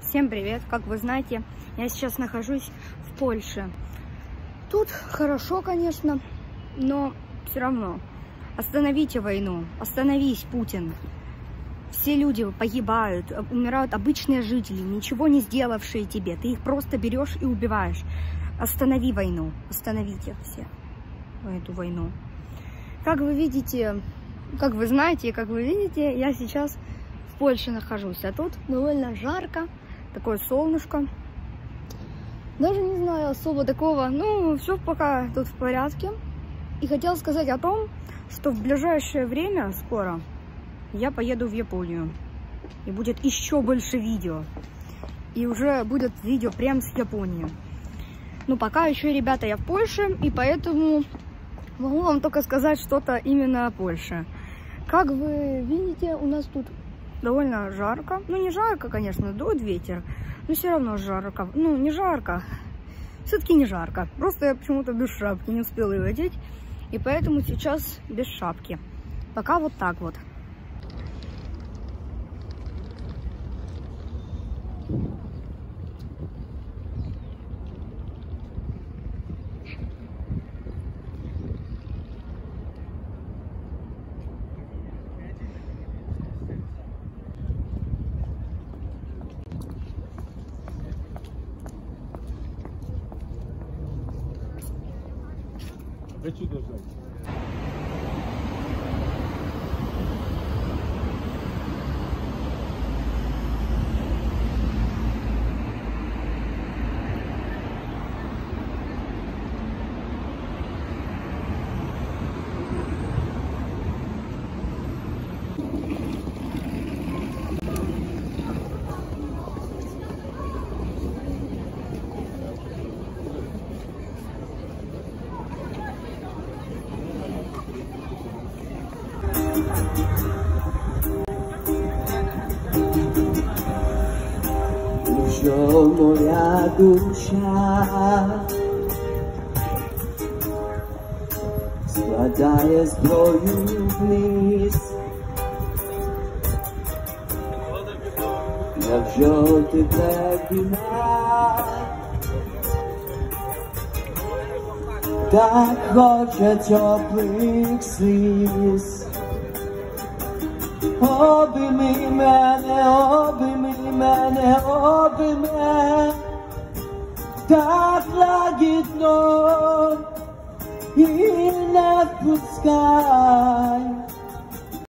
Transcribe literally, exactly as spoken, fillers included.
Всем привет! Как вы знаете, я сейчас нахожусь в Польше. Тут хорошо, конечно, но все равно. Остановите войну, остановись, Путин. Все люди погибают, умирают обычные жители, ничего не сделавшие тебе. Ты их просто берешь и убиваешь. Останови войну, остановите все эту войну. Как вы видите, как вы знаете, как вы видите, я сейчас в Польше нахожусь, а тут довольно жарко, такое солнышко. Даже не знаю особо такого, ну, все пока тут в порядке. И хотела сказать о том, что в ближайшее время, скоро, я поеду в Японию. И будет еще больше видео. И уже будет видео прям с Японии. Но пока еще, ребята, я в Польше, и поэтому могу вам только сказать что-то именно о Польше. Как вы видите, у нас тут довольно жарко. Ну, не жарко, конечно, дует ветер, но все равно жарко. Ну, не жарко. Все-таки не жарко. Просто я почему-то без шапки не успела ее одеть. И поэтому сейчас без шапки. Пока вот так вот. Хочу дожать. Що моя душа складає зброю вниз, якщо тебе війна, так хоче теплих сліз. Обійми мене, обійми мене, обійми, так лагідно і не впускай.